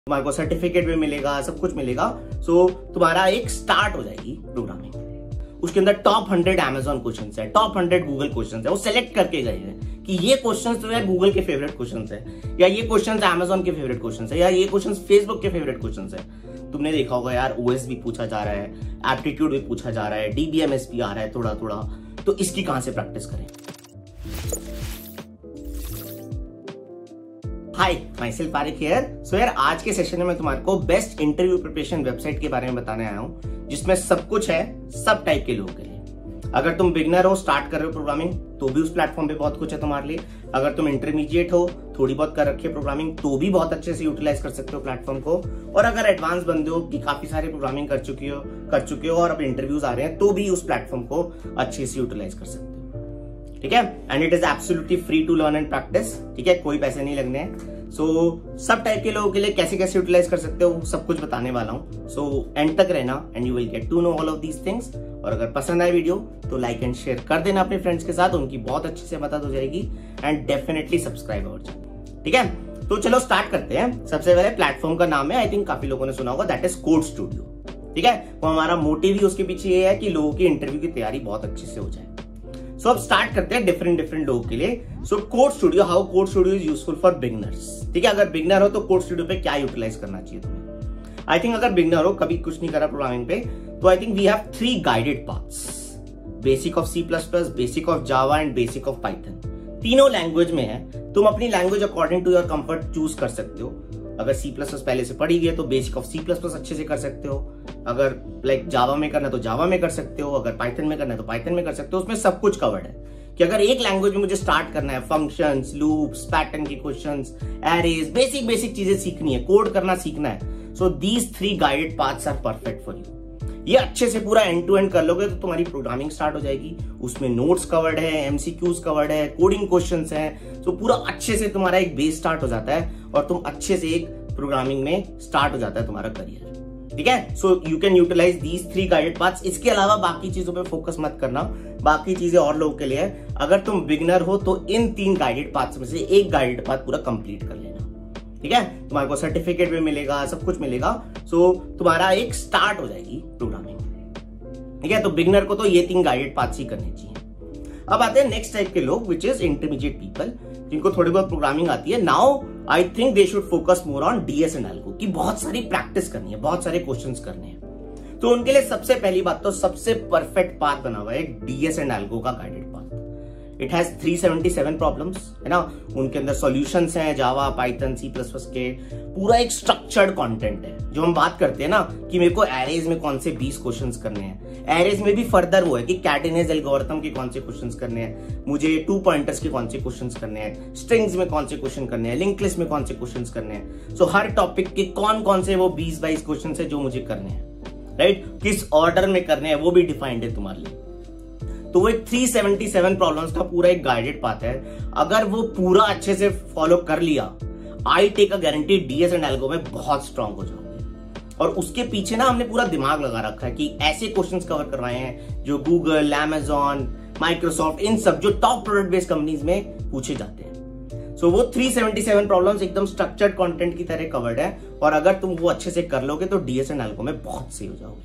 तुम्हारे को सर्टिफिकेट भी मिलेगा, सब कुछ मिलेगा। सो तुम्हारा एक स्टार्ट हो जाएगी प्रोग्रामिंग। उसके अंदर टॉप 100 Amazon क्वेश्चंस है, टॉप 100 गूगल क्वेश्चंस है, वो सेलेक्ट करके गए हैं कि ये क्वेश्चंस तो यार गूगल के फेवरेट क्वेश्चंस है, या ये क्वेश्चंस Amazon के फेवरेट क्वेश्चंस है, या ये क्वेश्चंस फेसबुक के फेवरेट क्वेश्चंस है। तुमने देखा होगा यार, OS भी पूछा जा रहा है, एप्टीट्यूड भी पूछा जा रहा है, DBMS भी आ रहा है थोड़ा थोड़ा, तो इसकी कहां से प्रैक्टिस करें। हाय, माई सेल्फ आरिक हियर। सो यार, आज के सेशन में मैं तुम्हारे को बेस्ट इंटरव्यू प्रिपरेशन वेबसाइट के बारे में बताने आया हूं, जिसमें सब कुछ है, सब टाइप के लोगों के लिए। अगर तुम बिगनर हो, स्टार्ट कर रहे हो प्रोग्रामिंग, तो भी उस प्लेटफॉर्म पे बहुत कुछ है तुम्हारे लिए। अगर तुम इंटरमीडिएट हो, थोड़ी बहुत कर रखी है प्रोग्रामिंग, तो भी बहुत अच्छे से यूटिलाइज कर सकते हो प्लेटफॉर्म को। और अगर एडवांस बंदे हो कि काफी सारे प्रोग्रामिंग कर चुके हो और अब इंटरव्यूज आ रहे हैं, तो भी उस प्लेटफॉर्म को अच्छे से यूटिलाइज कर सकते हो। ठीक है, and it is absolutely free to learn and practice. ठीक है, कोई पैसे नहीं लगने हैं। सो सब टाइप के लोगों के लिए कैसे कैसे यूटिलाइज कर सकते हो, सब कुछ बताने वाला हूं। सो एंड तक रहना and you will get to know all of these things. और अगर पसंद आए वीडियो तो लाइक एंड शेयर कर देना अपने फ्रेंड्स के साथ, उनकी बहुत अच्छे से मदद हो जाएगी। एंड डेफिनेटली सब्सक्राइब और जाए। ठीक है, तो चलो स्टार्ट करते हैं। सबसे पहले प्लेटफॉर्म का नाम है, आई थिंक काफी लोगों ने सुना होगा, दैट इज कोड स्टूडियो। ठीक है, तो हमारा मोटिव ही उसके पीछे ये है कि लोगों की इंटरव्यू की तैयारी बहुत अच्छे से हो जाए। सो अब स्टार्ट करते हैं डिफरेंट लोगों के लिए। So Code Studio, how Code Studio is useful for beginners. ठीक है, अगर बिगनर हो तो कोड स्टूडियो पे क्या यूटिलाइज करना चाहिए तुम्हें। आई थिंक अगर बिगनर हो, कभी कुछ नहीं करा प्रोग्रामिंग पे, तो I think we have 3 guided paths, basic of C++, basic of Java and basic of Python. तीनों लैंग्वेज में है, तुम अपनी language according to your comfort choose कर सकते हो। अगर C++ पहले से पढ़ी गई तो बेसिक ऑफ C++ अच्छे से कर सकते हो। अगर लाइक जावा में करना है तो जावा में कर सकते हो, अगर पाइथन में करना है तो पाइथन में कर सकते हो। उसमें सब कुछ कवर्ड है कि अगर एक लैंग्वेज में मुझे स्टार्ट करना है, फंक्शंस, लूप्स, पैटर्न के क्वेश्चंस, एरेज, बेसिक चीजें सीखनी है, कोड करना सीखना है, so these 3 guided paths are perfect for you. ये अच्छे से पूरा एंड टू एंड कर लोगे तो तुम्हारी प्रोग्रामिंग स्टार्ट हो जाएगी। उसमें नोट्स कवर्ड है, MCQs कवर्ड है, कोडिंग क्वेश्चंस हैं, तो पूरा अच्छे से तुम्हारा एक बेस स्टार्ट हो जाता है और तुम अच्छे से एक प्रोग्रामिंग में स्टार्ट हो जाता है तुम्हारा करियर। ठीक है, so you can utilize these 3 guided paths. इसके अलावा बाकी चीजों पे फोकस मत करना, बाकी चीजें और लोगों के लिए है। अगर तुम बिगनर हो तो इन 3 गाइडेड पाथ्स में से एक गाइडेड पाथ पूरा कंप्लीट कर लेना। ठीक है, तुम्हारे को सर्टिफिकेट भी मिलेगा, सब कुछ मिलेगा। सो तुम्हारा एक स्टार्ट हो जाएगी प्रोग्रामिंग। ठीक है, तो बिगनर को तो ये 3 गाइडेड पाथ्स ही करने चाहिए। अब आते हैं नेक्स्ट टाइप के लोग, विच इज इंटरमीडिएट पीपल, जिनको थोड़ी बहुत प्रोग्रामिंग आती है। Now I think they should focus more on DS and algo, की बहुत सारी प्रैक्टिस करनी है, बहुत सारे क्वेश्चंस करने हैं। तो उनके लिए सबसे पहली बात तो सबसे परफेक्ट पाथ बना हुआ है DS एंड एल्गो का guided path. It has 377 problems, है ना। उनके अंदर सॉल्यूशंस हैं, जावा, पाइथन, C++ के। पूरा एक स्ट्रक्चर्ड कंटेंट है। जो हम बात करते हैं ना कि मेरे को एरेज में कौन से 20 क्वेश्चंस करने हैं, एरेज में भी फर्दर वो है कि कैटेनेज एल्गोरिथम के कौन से क्वेश्चंस करने हैं, मुझे 2 पॉइंटर्स के कौन से क्वेश्चंस करने हैं, स्ट्रिंग्स में कौन से क्वेश्चन करने हैं, लिंक लिस्ट में कौन से क्वेश्चंस करने हैं। सो हर टॉपिक के कौन से वो 20-22 क्वेश्चन है जो मुझे करने हैं, राइट। किस ऑर्डर में करने हैं वो भी डिफाइंड है तुम्हारे लिए। तो वो एक 377 प्रॉब्लम्स का पूरा एक गाइडेड पाथ है। अगर वो पूरा अच्छे से फॉलो कर लिया, I take a guarantee DS and algo में बहुत स्ट्रांग हो जाओगे। और उसके पीछे ना हमने पूरा दिमाग लगा रखा है कि ऐसे क्वेश्चंस कवर करवाए हैं जो गूगल, Amazon, माइक्रोसॉफ्ट, इन सब जो टॉप प्रोडक्ट बेस्ड कंपनीज में पूछे जाते हैं। सो वो 377 प्रॉब्लम्स एकदम स्ट्रक्चर्ड कंटेंट की तरह कवर्ड है। और अगर तुम वो अच्छे से कर लोगे तो DS एंड एल्गो में बहुत सही हो जाओगे।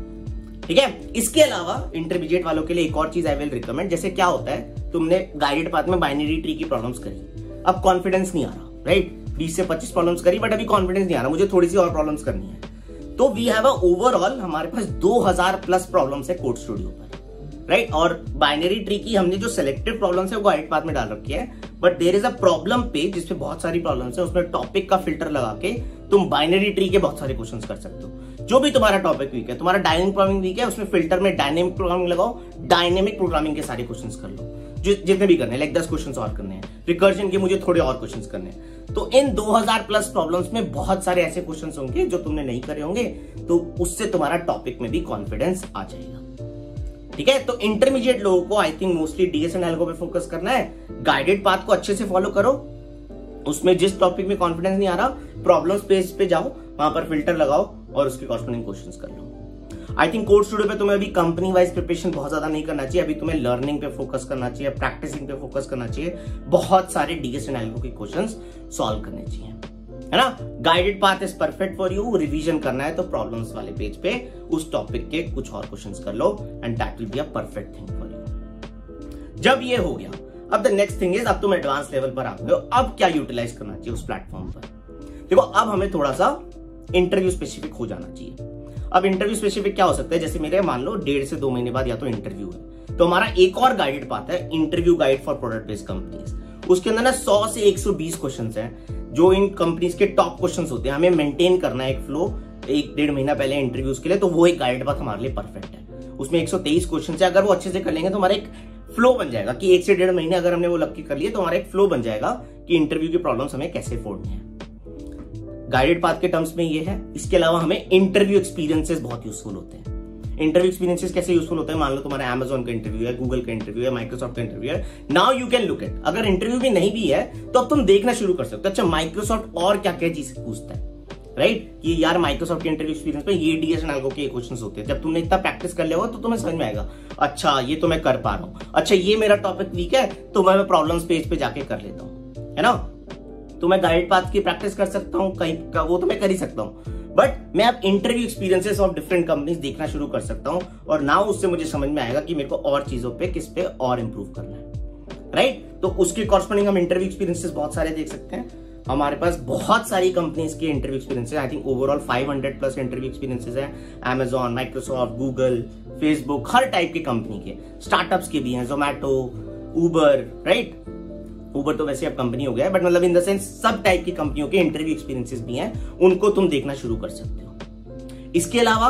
ठीक है, इसके अलावा इंटरमीडिएट वालों के लिए एक और चीज आई विल रिकमेंड। जैसे क्या होता है, तुमने गाइडेड पाथ में बाइनरी ट्री की प्रॉब्लम्स करी, अब कॉन्फिडेंस नहीं आ रहा, राइट। 20 से 25 प्रॉब्लम्स करी, बट अभी कॉन्फिडेंस नहीं आ रहा, मुझे थोड़ी सी और प्रॉब्लम्स करनी है। तो वी हैव ओवरऑल हमारे पास 2000+ प्रॉब्लम्स है कोड स्टूडियो पर, राइट। और बाइनरी ट्री की हमने जो सिलेक्टेड प्रॉब्लम्स है वो गाइडेड पाथ में डाल रखी है, but there is a problem page जिसपे बहुत सारी प्रॉब्लम्स है। उसमें टॉपिक का फिल्टर लगा के तुम बाइनरी ट्री के बहुत सारे क्वेश्चंस कर सकते हो। जो भी तुम्हारा टॉपिक वीक है, तुम्हारा डायनेमिक प्रोग्रामिंग वीक है, उसमें फिल्टर में डायनेमिक प्रोग्रामिंग लगाओ, डायनेमिक प्रोग्रामिंग के सारे क्वेश्चंस कर लो, जितने भी करने हैं, लाइक 10 क्वेश्चंस और करने हैं, रिकर्जन के मुझे थोड़े और क्वेश्चंस करने हैं। तो इन 2000+ प्रॉब्लम्स में बहुत सारे ऐसे क्वेश्चंस होंगे जो तुमने नहीं करे होंगे, तो उससे तुम्हारा टॉपिक में भी कॉन्फिडेंस आ जाएगा। ठीक है, तो इंटरमीडिएट लोगों को I think mostly DS and algo पे फोकस करना है। गाइडेड पाथ को अच्छे से फॉलो करो, उसमें जिस टॉपिक में कॉन्फिडेंस नहीं आ रहा, प्रॉब्लम्स पेज पे जाओ, वहां पर फिल्टर लगाओ और उसके कॉरस्पॉन्डिंग क्वेश्चंस कर लो। आई थिंक कोड स्टूडियो पे तुम्हें अभी कंपनी वाइज प्रिपरेशन बहुत ज्यादा नहीं करना चाहिए। अभी तुम्हें लर्निंग पे फोकस करना चाहिए, प्रैक्टिसिंग पे फोकस करना चाहिए, बहुत सारे DS एंड एल्गो के क्वेश्चंस सॉल्व करने चाहिए। है ना। Guided path is perfect for you. Revision करना है तो प्रॉब्लम्स वाले पेज पे उस टॉपिक के कुछ और क्वेश्चंस कर लो and that will be a perfect thing for you. जब ये हो गया, अब द नेक्स्ट थिंग इज, अब तुम एडवांस लेवल पर आ गए हो, अब क्या यूटिलाइज करना चाहिए उस प्लेटफॉर्म पर। देखो अब हमें थोड़ा सा इंटरव्यू स्पेसिफिक हो जाना चाहिए। अब इंटरव्यू स्पेसिफिक क्या हो सकता है, जैसे मेरे मान लो 1.5 से 2 महीने बाद या तो इंटरव्यू है, तो हमारा एक और गाइडेड पाथ है, interview guide for product based companies. उसके अंदर ना 100 से 120 क्वेश्चंस हैं जो इन कंपनीज के टॉप क्वेश्चंस होते हैं। हमें मेंटेन करना है एक फ्लो 1-1.5 महीना पहले इंटरव्यूज के लिए, तो वो एक गाइडेड पाथ हमारे लिए परफेक्ट है। उसमें 123 क्वेश्चन है, अगर वो अच्छे से कर लेंगे तो हमारा एक फ्लो बन जाएगा कि 1 से 1.5 महीने अगर हमने वो लग के कर लिए तो हमारा एक फ्लो बन जाएगा कि इंटरव्यू की प्रॉब्लम्स हमें कैसे फोड़नी है। गाइडेड पाथ के टर्म्स में ये है। इसके अलावा हमें इंटरव्यू एक्सपीरियंसेस बहुत यूजफुल होते हैं। इंटरव्यू एक्सपीरियंसेस कैसे यूजफुल होते हैं, मान लो तुम्हारा Amazon का इंटरव्यू है, गूगल का इंटरव्यू है, माइक्रोसॉफ्ट का इंटरव्यू है, now you can look it. अगर इंटरव्यू भी नहीं भी है तो अब तुम देखना शुरू कर सकते हो, अच्छा माइक्रोसॉफ्ट और क्या क्या चीज पूछता है, राइट। ये यार माइक्रोसॉफ्ट के इंटरव्यू एक्सपीरियंस में ये DS एंड एल्गो के क्वेश्चंस होते हैं। जब तुमने इतना प्रैक्टिस कर लिया होगा तो तुम्हें समझ में आएगा, अच्छा ये तो मैं कर पा रहा हूं, अच्छा ये मेरा टॉपिक वीक है तो मैं प्रॉब्लम्स पेज पे जाके कर लेता हूं, है ना। तो मैं गाइड पाथ की प्रैक्टिस कर सकता हूं, कहीं का वो तो मैं कर ही सकता हूं, बट मैं अब interview experiences of different companies देखना शुरू कर सकता हूं और नाउ उससे मुझे समझ में आएगा कि मेरे को और चीजों पे किस पे और इंप्रूव करना है, राइट। तो उसके कॉरस्पॉन्डिंग हम इंटरव्यू एक्सपीरियंसेस बहुत सारे देख सकते हैं। हमारे पास बहुत सारी कंपनीज के interview experiences, I think overall 500 plus interview experiences हैं। Amazon, माइक्रोसॉफ्ट, गूगल, फेसबुक, हर टाइप के कंपनी के, स्टार्टअप्स के भी हैं, जोमैटो, उबर, राइट। उबर तो वैसे अब कंपनी हो गया है, बट मतलब इन द सेंस सब टाइप की कंपनियों के इंटरव्यू एक्सपीरियंसेस भी हैं, उनको तुम देखना शुरू कर सकते हो। इसके अलावा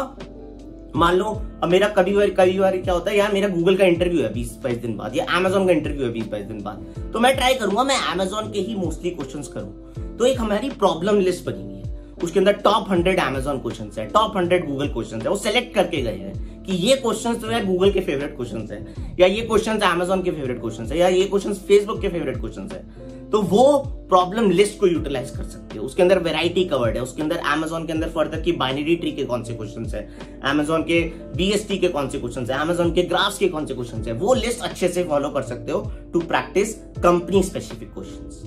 मान लो अब मेरा कभी बार क्या होता है, यार मेरा गूगल का इंटरव्यू है 20-22 दिन बाद, या Amazon का इंटरव्यू है 20-22 दिन बाद, तो मैं ट्राई करूंगा मैं Amazon के ही मोस्टली क्वेश्चंस करूं। तो एक हमारी प्रॉब्लम लिस्ट बनी हुई है, उसके अंदर टॉप 100 Amazon क्वेश्चंस है, टॉप 100 गूगल क्वेश्चंस है, वो सेलेक्ट करके गए हैं कि ये क्वेश्चंस तो यार गूगल के फेवरेट क्वेश्चंस है, या ये क्वेश्चंस Amazon के फेवरेट क्वेश्चंस है, या ये क्वेश्चंस फेसबुक के फेवरेट क्वेश्चंस है। तो वो प्रॉब्लम लिस्ट को यूटिलाइज कर सकते हो। उसके अंदर वैरायटी कवर्ड है, उसके अंदर Amazon के अंदर फर्दर की बाइनरी ट्री के कौन से क्वेश्चंस है, Amazon के BST के कौन से क्वेश्चंस है, Amazon के ग्राफ्स के कौन से क्वेश्चंस है, वो लिस्ट अच्छे से फॉलो कर सकते हो to practice company specific questions,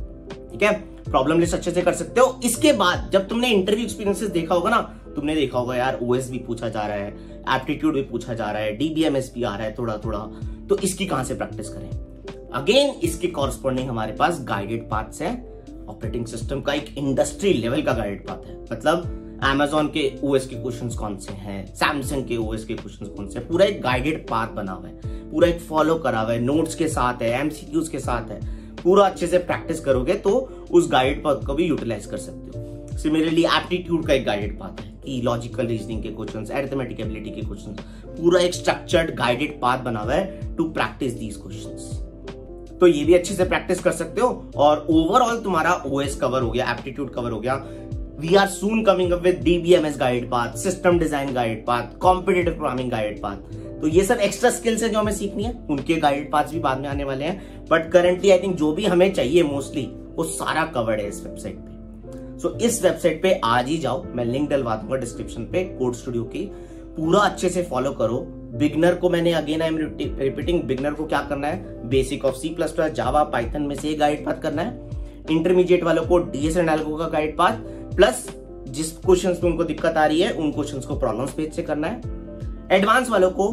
ठीक है। प्रॉब्लम लिस्ट अच्छे से कर सकते हो। इसके बाद जब तुमने इंटरव्यू एक्सपीरियंसेस देखा होगा ना, तुमने देखा होगा यार OS भी पूछा जा रहा है, एप्टीट्यूड भी पूछा जा रहा है, DBMS भी आ रहा है थोड़ा थोड़ा, तो इसकी कहां से प्रैक्टिस करें। अगेन इसके कॉरस्पॉन्डिंग हमारे पास गाइडेड पाथ्स है। ऑपरेटिंग सिस्टम का एक इंडस्ट्री लेवल का गाइडेड पाथ है, मतलब Amazon के OS के क्वेश्चंस कौन से हैं, Samsung के OS के क्वेश्चंस कौन से हैं, पूरा एक गाइडेड पाथ बना हुआ है, पूरा एक फॉलो करा हुआ है, नोट्स के साथ है, MCQs के साथ है। पूरा अच्छे से प्रैक्टिस करोगे तो उस गाइडेड पाथ को भी यूटिलाइज कर सकते हो। सिमिलरली एप्टीट्यूड का एक गाइडेड पाथ है कि लॉजिकल रीजनिंग के क्वेश्चंस, अरिथमेटिक एबिलिटी के क्वेश्चंस, पूरा एक स्ट्रक्चर्ड गाइडेड पाथ बना हुआ है टू प्रैक्टिस दीज क्वेश्चंस। तो ये भी अच्छे से प्रैक्टिस कर सकते हो और ओवरऑल तुम्हारा OS कवर हो गया, एप्टीट्यूड कवर हो गया। We are soon coming up with DBMS guide path, system design guide path, competitive programming guide path. तो ये सब एक्स्ट्रा स्किल्स है जो हमें सीखनी है, उनके गाइड पाथ्स भी बाद में आने वाले हैं, बट करंटली आई थिंक जो भी हमें चाहिए मोस्टली वो सारा कवर्ड है इस वेबसाइट पे। सो इस वेबसाइट पे आज ही जाओ, मैं लिंक डलवा दूंगा डिस्क्रिप्शन पे कोड स्टूडियो की, पूरा अच्छे से फॉलो करो। बिगनर को मैंने again I am repeating, beginner को क्या करना है, basic of C++, Java, Python में से गाइड पाथ करना है। इंटरमीडिएट वालों को DS एंड एल्गो का गाइड पाथ, प्लस जिस क्वेश्चंस में उनको दिक्कत आ रही है उन क्वेश्चंस को प्रॉब्लम्स पेज से करना है। एडवांस वालों को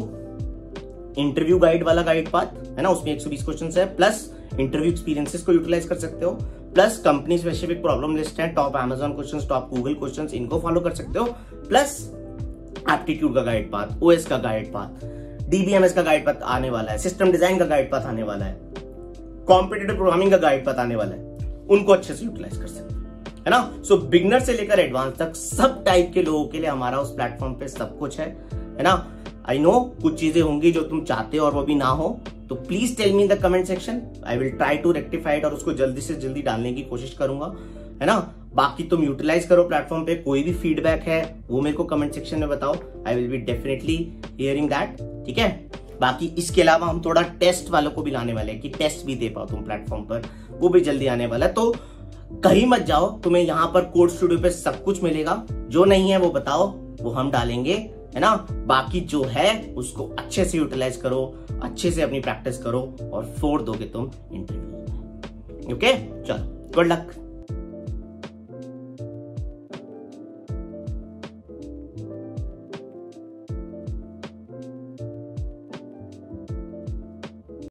इंटरव्यू गाइड वाला गाइड पाथ है ना, उसमें 120 क्वेश्चंस है, प्लस इंटरव्यू एक्सपीरियंसेस को यूटिलाइज कर सकते हो, plus company specific problem list है, top Amazon questions, top Google questions, इनको फॉलो कर सकते हो, प्लस एप्टीट्यूड का गाइड पाथ, OS का गाइड पाथ, DBMS का गाइड पाथ आने वाला है, सिस्टम डिजाइन का गाइड पाथ आने वाला है, कॉम्पिटिटिव प्रोग्रामिंग का गाइड पाथ आने वाला है, उनको अच्छे से यूटिलाइज कर सकते है ना। सो बिगनर से लेकर एडवांस तक सब टाइप के लोगों के लिए हमारा उस प्लेटफॉर्म पे सब कुछ है ना। आई नो कुछ चीजें होंगी जो तुम चाहते हो और वो भी ना हो, तो please tell me in the comment section, I will try to rectify और उसको जल्दी से जल्दी डालने की कोशिश करूंगा, है ना। बाकी तुम यूटिलाइज करो प्लेटफॉर्म पे, कोई भी फीडबैक है वो मेरे को कमेंट सेक्शन में बताओ, I will be definitely hearing that, ठीक है। बाकी इसके अलावा हम थोड़ा टेस्ट वालों को भी लाने वाले हैं कि टेस्ट भी दे पाओ तुम प्लेटफॉर्म पर, वो भी जल्दी आने वाला है। तो कहीं मत जाओ, तुम्हें यहाँ पर कोड स्टूडियो पे सब कुछ मिलेगा, जो नहीं है वो बताओ, वो हम डालेंगे, है ना। बाकी जो है उसको अच्छे से यूटिलाइज करो, अच्छे से अपनी प्रैक्टिस करो और फोड़ दोगे तुम इंटरव्यू में। ओके, चलो गुड लक।